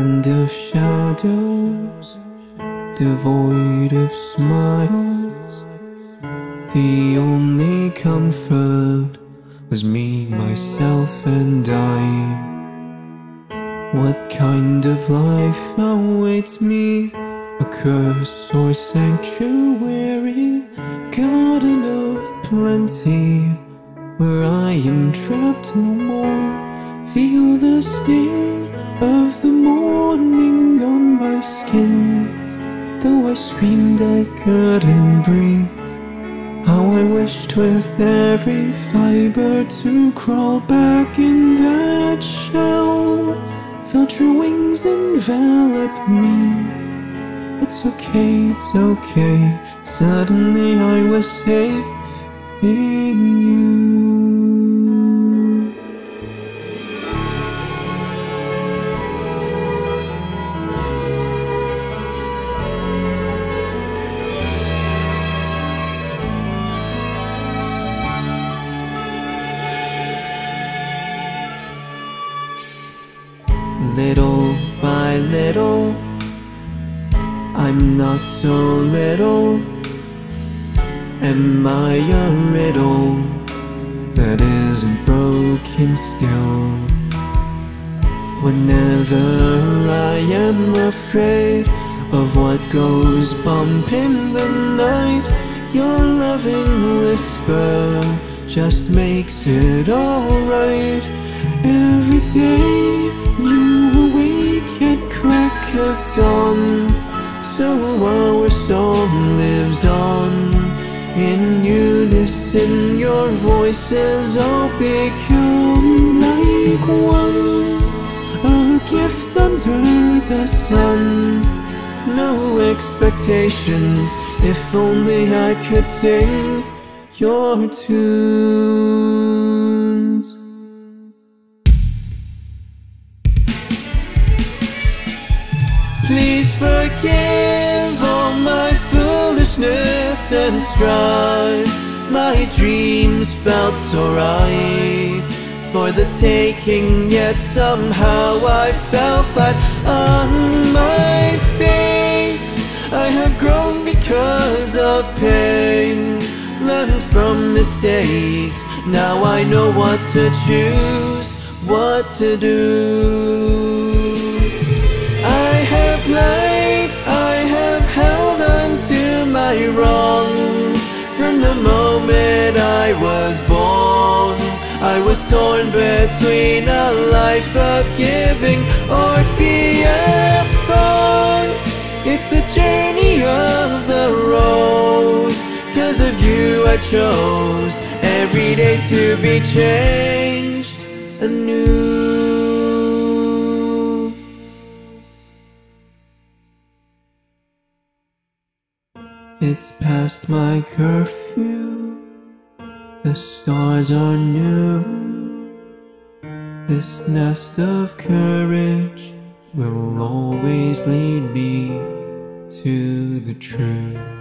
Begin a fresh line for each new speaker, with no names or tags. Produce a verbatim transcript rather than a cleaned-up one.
land of shadows, devoid of smiles. The only comfort was me, myself and I. What kind of life awaits me? A curse or sanctuary? Garden of plenty, where I am trapped no more. Feel the sting of the morning on my skin. Though I screamed I couldn't breathe. How I wished with every fiber to crawl back in that shell. Felt your wings envelop me. It's okay, it's okay. Suddenly I was safe in you. Little by little, I'm not so little. Am I a riddle that isn't broken still? Whenever I am afraid of what goes bump in the night, your loving whisper just makes it alright. Every day you awake at crack of dawn, so our song lives on. In unison your voices all become like one, a gift under the sun. No expectations, if only I could sing your tunes. Please forgive all my foolishness and strife. My dreams felt so right for the taking, yet somehow I fell flat on my face. I have grown because of pain, learned from mistakes. Now I know what to choose, what to do. I have lied, I have held on to my wrongs. From the moment I was born, I was torn between a life of giving or be a thorn. It's a journey of the rose. Cause of you I chose every day to be changed anew. It's past my curfew, the stars are new. This nest of courage will always lead me to the truth.